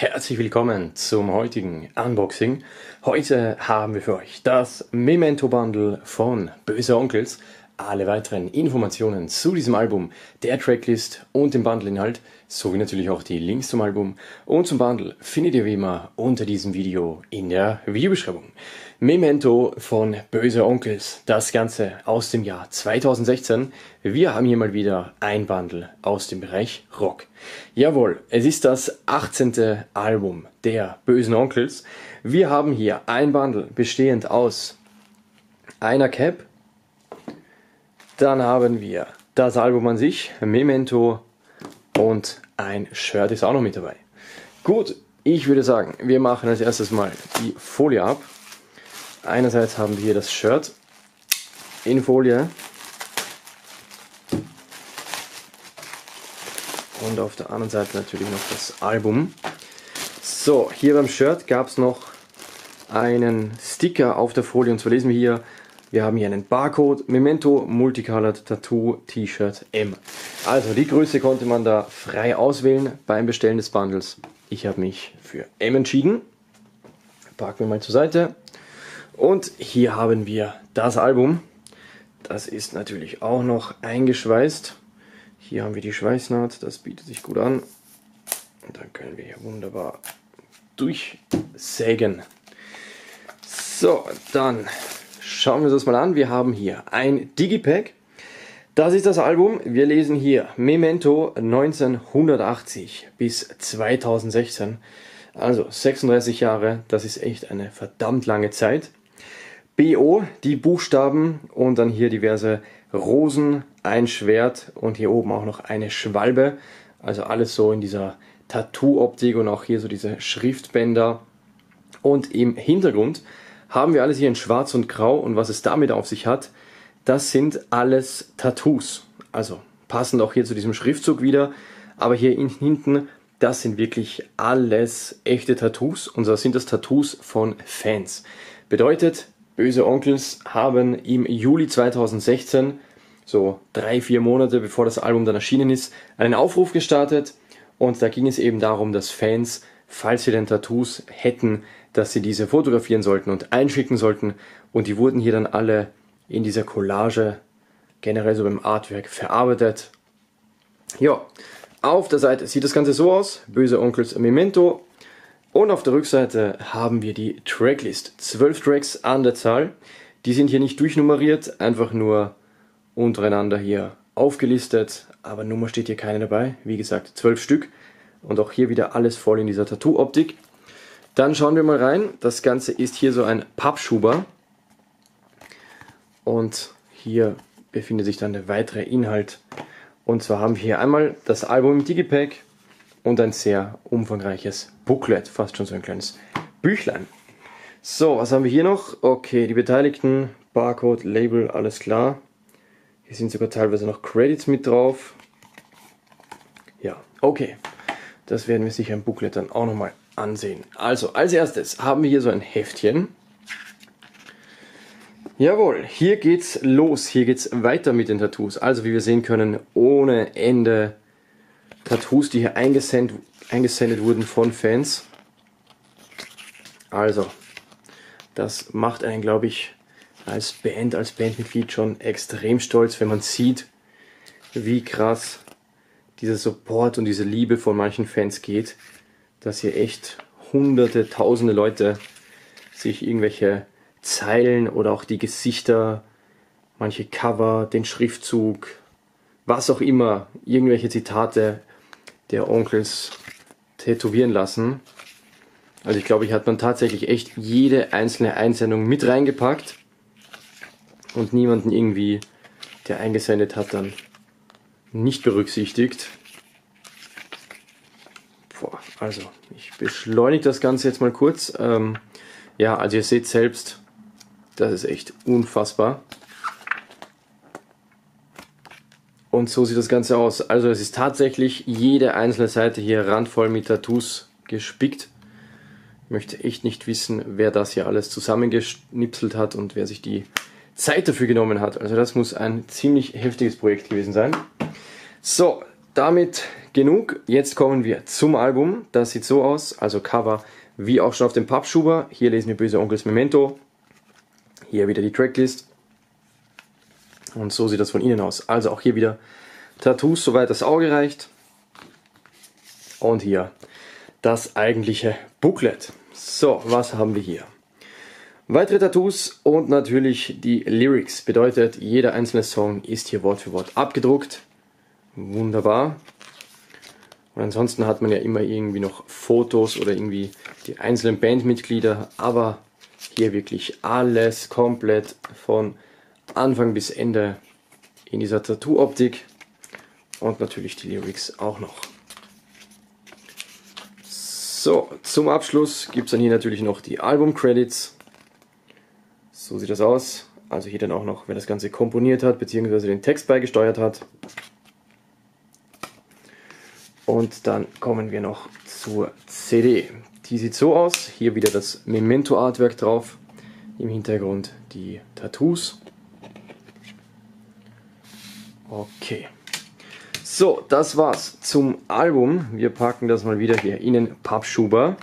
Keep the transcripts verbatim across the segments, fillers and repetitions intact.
Herzlich willkommen zum heutigen Unboxing. Heute haben wir für euch das Memento Bundle von Böse Onkelz. Alle weiteren Informationen zu diesem Album, der Tracklist und dem Bundleinhalt, sowie natürlich auch die Links zum Album und zum Bundle findet ihr wie immer unter diesem Video in der Videobeschreibung. Memento von Böse Onkelz, das Ganze aus dem Jahr zweitausendsechzehn. Wir haben hier mal wieder ein Bundle aus dem Bereich Rock. Jawohl, es ist das achtzehnte Album der Bösen Onkelz. Wir haben hier ein Bundle bestehend aus einer Cap. Dann haben wir das Album an sich, Memento, und ein Shirt ist auch noch mit dabei. Gut, ich würde sagen, wir machen als erstes mal die Folie ab. Einerseits haben wir hier das Shirt in Folie und auf der anderen Seite natürlich noch das Album. So, hier beim Shirt gab es noch einen Sticker auf der Folie, und zwar lesen wir hier: Wir haben hier einen Barcode, Memento Multicolored Tattoo T-Shirt M. Also die Größe konnte man da frei auswählen beim Bestellen des Bundles. Ich habe mich für M entschieden. Packen wir mal zur Seite. Und hier haben wir das Album. Das ist natürlich auch noch eingeschweißt. Hier haben wir die Schweißnaht, das bietet sich gut an. Und dann können wir hier wunderbar durchsägen. So, dann schauen wir uns das mal an. Wir haben hier ein Digipack. Das ist das Album. Wir lesen hier Memento neunzehnhundertachtzig bis zweitausendsechzehn. Also sechsunddreißig Jahre, das ist echt eine verdammt lange Zeit. B O, die Buchstaben, und dann hier diverse Rosen, ein Schwert und hier oben auch noch eine Schwalbe. Also alles so in dieser Tattoo-Optik und auch hier so diese Schriftbänder. Und im Hintergrund haben wir alles hier in Schwarz und Grau, und was es damit auf sich hat, das sind alles Tattoos. Also passend auch hier zu diesem Schriftzug wieder, aber hier hinten, das sind wirklich alles echte Tattoos, und so sind das Tattoos von Fans. Bedeutet, Böse Onkelz haben im Juli zweitausendsechzehn, so drei, vier Monate bevor das Album dann erschienen ist, einen Aufruf gestartet, und da ging es eben darum, dass Fans, falls sie denn Tattoos hätten, dass sie diese fotografieren sollten und einschicken sollten, und die wurden hier dann alle in dieser Collage, generell so beim Artwork, verarbeitet. Ja, auf der Seite sieht das Ganze so aus: Böse Onkelz Memento, und auf der Rückseite haben wir die Tracklist. Zwölf Tracks an der Zahl, die sind hier nicht durchnummeriert, einfach nur untereinander hier aufgelistet, aber Nummer steht hier keine dabei. Wie gesagt, zwölf Stück, und auch hier wieder alles voll in dieser Tattoo-Optik. Dann schauen wir mal rein. Das Ganze ist hier so ein Pappschuber, und hier befindet sich dann der weitere Inhalt. Und zwar haben wir hier einmal das Album im Digipack und ein sehr umfangreiches Booklet, fast schon so ein kleines Büchlein. So, was haben wir hier noch? Okay, die Beteiligten, Barcode, Label, alles klar. Hier sind sogar teilweise noch Credits mit drauf. Ja, okay. Das werden wir sicher im Booklet dann auch nochmal ansehen. Also, als erstes haben wir hier so ein Heftchen. Jawohl, hier geht's los, hier geht's weiter mit den Tattoos. Also, wie wir sehen können, ohne Ende Tattoos, die hier eingesendet, eingesendet wurden von Fans. Also, das macht einen, glaube ich, als Band, als Bandmitglied schon extrem stolz, wenn man sieht, wie krass dieser Support und diese Liebe von manchen Fans geht, dass hier echt hunderte, tausende Leute sich irgendwelche Zeilen oder auch die Gesichter, manche Cover, den Schriftzug, was auch immer, irgendwelche Zitate der Onkelz tätowieren lassen. Also ich glaube, hier hat man tatsächlich echt jede einzelne Einsendung mit reingepackt und niemanden irgendwie, der eingesendet hat, dann nicht berücksichtigt. Boah, also ich beschleunige das Ganze jetzt mal kurz. Ähm, ja, also ihr seht selbst, das ist echt unfassbar. Und so sieht das Ganze aus. Also es ist tatsächlich jede einzelne Seite hier randvoll mit Tattoos gespickt. Ich möchte echt nicht wissen, wer das hier alles zusammengeschnipselt hat und wer sich die Zeit dafür genommen hat. Also das muss ein ziemlich heftiges Projekt gewesen sein. So, damit genug. Jetzt kommen wir zum Album. Das sieht so aus, also Cover wie auch schon auf dem Pappschuber. Hier lesen wir Böse Onkels Memento. Hier wieder die Tracklist. Und so sieht das von innen aus. Also auch hier wieder Tattoos, soweit das Auge reicht. Und hier das eigentliche Booklet. So, was haben wir hier? Weitere Tattoos und natürlich die Lyrics. Bedeutet, jeder einzelne Song ist hier Wort für Wort abgedruckt. Wunderbar. Und ansonsten hat man ja immer irgendwie noch Fotos oder irgendwie die einzelnen Bandmitglieder. Aber hier wirklich alles komplett von Anfang bis Ende in dieser Tattoo-Optik. Und natürlich die Lyrics auch noch. So, zum Abschluss gibt es dann hier natürlich noch die Album-Credits. So sieht das aus. Also hier dann auch noch, wer das Ganze komponiert hat, beziehungsweise den Text beigesteuert hat. Und dann kommen wir noch zur C D. Die sieht so aus. Hier wieder das Memento-Artwork drauf. Im Hintergrund die Tattoos. Okay. So, das war's zum Album. Wir packen das mal wieder hier in den Pappschuber.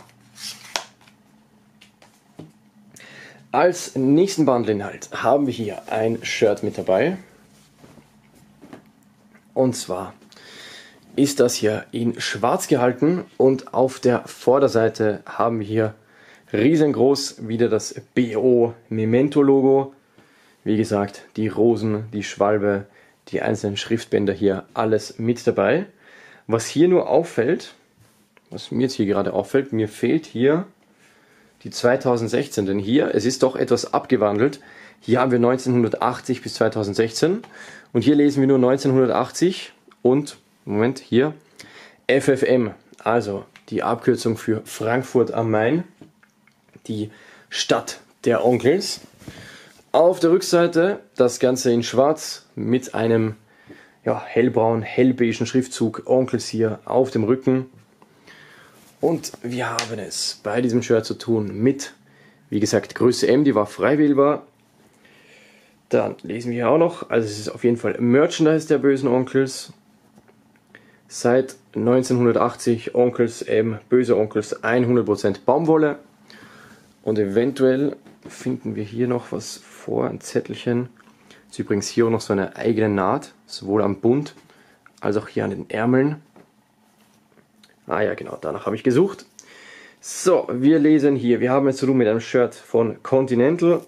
Als nächsten Bundleinhalt haben wir hier ein Shirt mit dabei. Und zwar ist das hier in schwarz gehalten und auf der Vorderseite haben wir hier riesengroß wieder das B O Memento Logo. Wie gesagt, die Rosen, die Schwalbe, die einzelnen Schriftbänder hier, alles mit dabei. Was hier nur auffällt, was mir jetzt hier gerade auffällt, mir fehlt hier die zweitausendsechzehn, denn hier, es ist doch etwas abgewandelt. Hier haben wir neunzehnhundertachtzig bis zweitausendsechzehn und hier lesen wir nur neunzehnhundertachtzig und, Moment, hier, F F M, also die Abkürzung für Frankfurt am Main, die Stadt der Onkels. Auf der Rückseite das Ganze in schwarz mit einem ja, hellbraun, hellbeigen Schriftzug Onkels hier auf dem Rücken. Und wir haben es bei diesem Shirt zu tun mit, wie gesagt, Größe M, die war frei wählbar. Dann lesen wir hier auch noch, also es ist auf jeden Fall Merchandise der bösen Onkels. Seit neunzehnhundertachtzig Onkels M, böse Onkels, hundert Prozent Baumwolle. Und eventuell finden wir hier noch was vor, ein Zettelchen. Das ist übrigens hier auch noch so eine eigene Naht, sowohl am Bund als auch hier an den Ärmeln. Ah ja, genau, danach habe ich gesucht. So, wir lesen hier, wir haben es zu tun mit einem Shirt von Continental.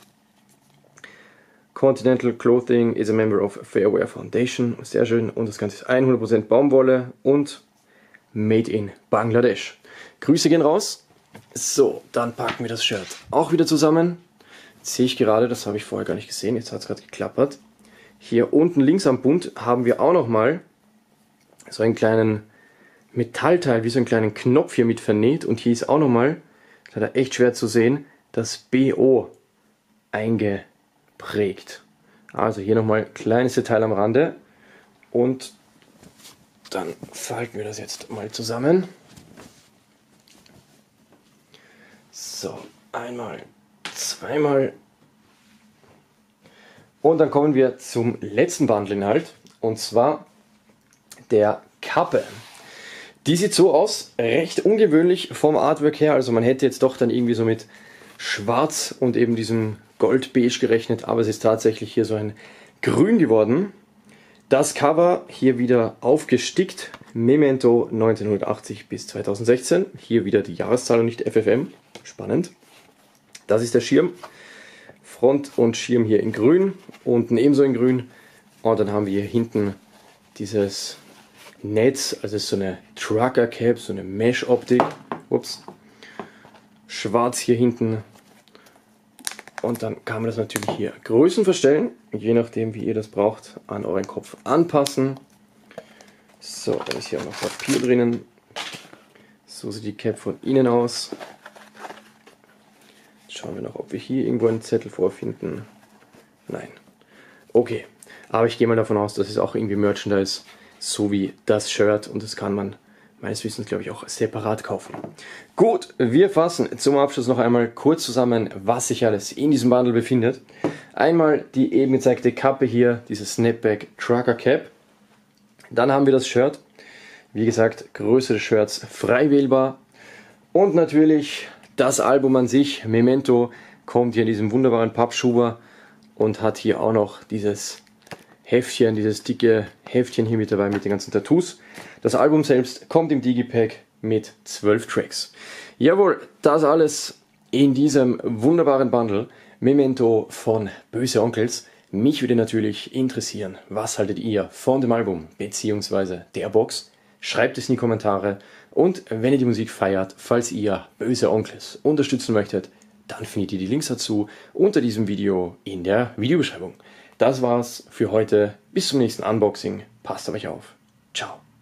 Continental Clothing is a member of Fairwear Foundation. Sehr schön. Und das Ganze ist hundert Prozent Baumwolle und made in Bangladesch. Grüße gehen raus. So, dann packen wir das Shirt auch wieder zusammen. Jetzt sehe ich gerade, das habe ich vorher gar nicht gesehen, jetzt hat es gerade geklappert. Hier unten links am Bund haben wir auch nochmal so einen kleinen Metallteil, wie so einen kleinen Knopf hier mit vernäht. Und hier ist auch nochmal, leider echt schwer zu sehen, das B O eingeprägt. Also hier nochmal kleines Detail am Rande. Und dann falten wir das jetzt mal zusammen. So, einmal, zweimal. Und dann kommen wir zum letzten Bundleinhalt. Und zwar der Kappe. Die sieht so aus, recht ungewöhnlich vom Artwork her. Also man hätte jetzt doch dann irgendwie so mit Schwarz und eben diesem Goldbeige gerechnet. Aber es ist tatsächlich hier so ein Grün geworden. Das Cover hier wieder aufgestickt. Memento neunzehnhundertachtzig bis zweitausendsechzehn. Hier wieder die Jahreszahl und nicht F F M. Spannend. Das ist der Schirm. Front und Schirm hier in grün. Unten ebenso in grün. Und dann haben wir hier hinten dieses Netz. Also es ist so eine Trucker Cap, so eine Mesh Optik. Ups. Schwarz hier hinten. Und dann kann man das natürlich hier Größen verstellen. Je nachdem wie ihr das braucht, an euren Kopf anpassen. So, da ist hier auch noch Papier drinnen. So sieht die Cap von innen aus. Schauen wir noch, ob wir hier irgendwo einen Zettel vorfinden. Nein. Okay, aber ich gehe mal davon aus, das ist auch irgendwie Merchandise, so wie das Shirt. Und das kann man meines Wissens, glaube ich, auch separat kaufen. Gut, wir fassen zum Abschluss noch einmal kurz zusammen, was sich alles in diesem Bundle befindet. Einmal die eben gezeigte Kappe hier, diese Snapback Trucker Cap. Dann haben wir das Shirt. Wie gesagt, Größe des Shirts frei wählbar. Und natürlich das Album an sich, Memento, kommt hier in diesem wunderbaren Pappschuber und hat hier auch noch dieses Heftchen, dieses dicke Heftchen hier mit dabei mit den ganzen Tattoos. Das Album selbst kommt im Digipack mit zwölf Tracks. Jawohl, das alles in diesem wunderbaren Bundle Memento von Böse Onkelz. Mich würde natürlich interessieren, was haltet ihr von dem Album bzw. der Box? Schreibt es in die Kommentare und wenn ihr die Musik feiert, falls ihr Böse Onkelz unterstützen möchtet, dann findet ihr die Links dazu unter diesem Video in der Videobeschreibung. Das war's für heute. Bis zum nächsten Unboxing. Passt auf euch auf. Ciao.